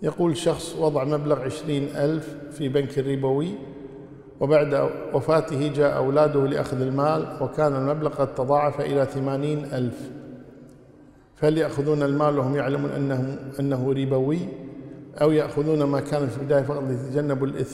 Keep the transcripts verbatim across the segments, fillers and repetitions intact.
يقول شخص وضع مبلغ عشرين ألف في بنك ربوي، وبعد وفاته جاء أولاده لأخذ المال وكان المبلغ قد تضاعف إلى ثمانين ألف، فهل يأخذون المال وهم يعلمون أنه, أنه ربوي، أو يأخذون ما كان في البداية فقط ليتجنبوا الإثم؟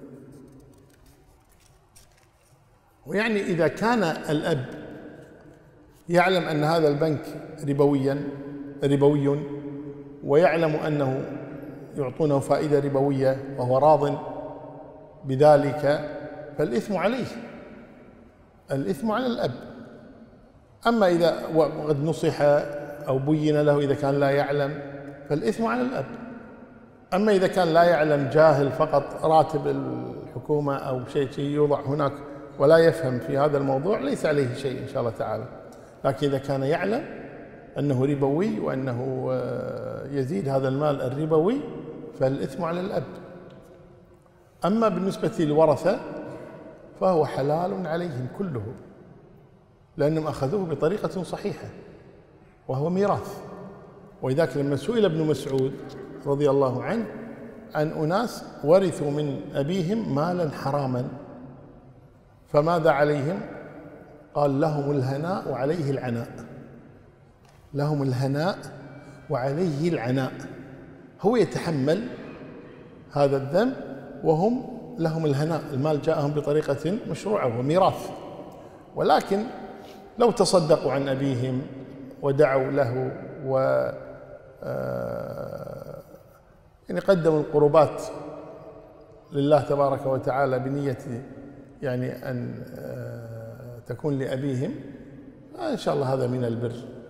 ويعني إذا كان الأب يعلم أن هذا البنك ربويا ربوي ويعلم أنه يعطونه فائدة ربوية وهو راض بذلك، فالإثم عليه، الإثم على الأب. أما إذا قد نصح أو بين له إذا كان لا يعلم فالإثم على الأب. أما إذا كان لا يعلم، جاهل فقط، راتب الحكومة أو شيء شيء يوضع هناك ولا يفهم في هذا الموضوع، ليس عليه شيء إن شاء الله تعالى. لكن إذا كان يعلم أنه ربوي وأنه يزيد هذا المال الربوي فالإثم على الأب. أما بالنسبة للورثة فهو حلال عليهم كله، لأنهم أخذوه بطريقة صحيحة وهو ميراث. ولذلك لما سئل ابن مسعود رضي الله عنه عن أناس ورثوا من أبيهم مالا حراما فماذا عليهم؟ قال لهم الهناء وعليه العناء، لهم الهناء وعليه العناء. هو يتحمل هذا الذنب وهم لهم الهناء، المال جاءهم بطريقة مشروعة وميراث. ولكن لو تصدقوا عن أبيهم ودعوا له و يعني قدموا القربات لله تبارك وتعالى بنية يعني أن تكون لأبيهم، إن شاء الله هذا من البر.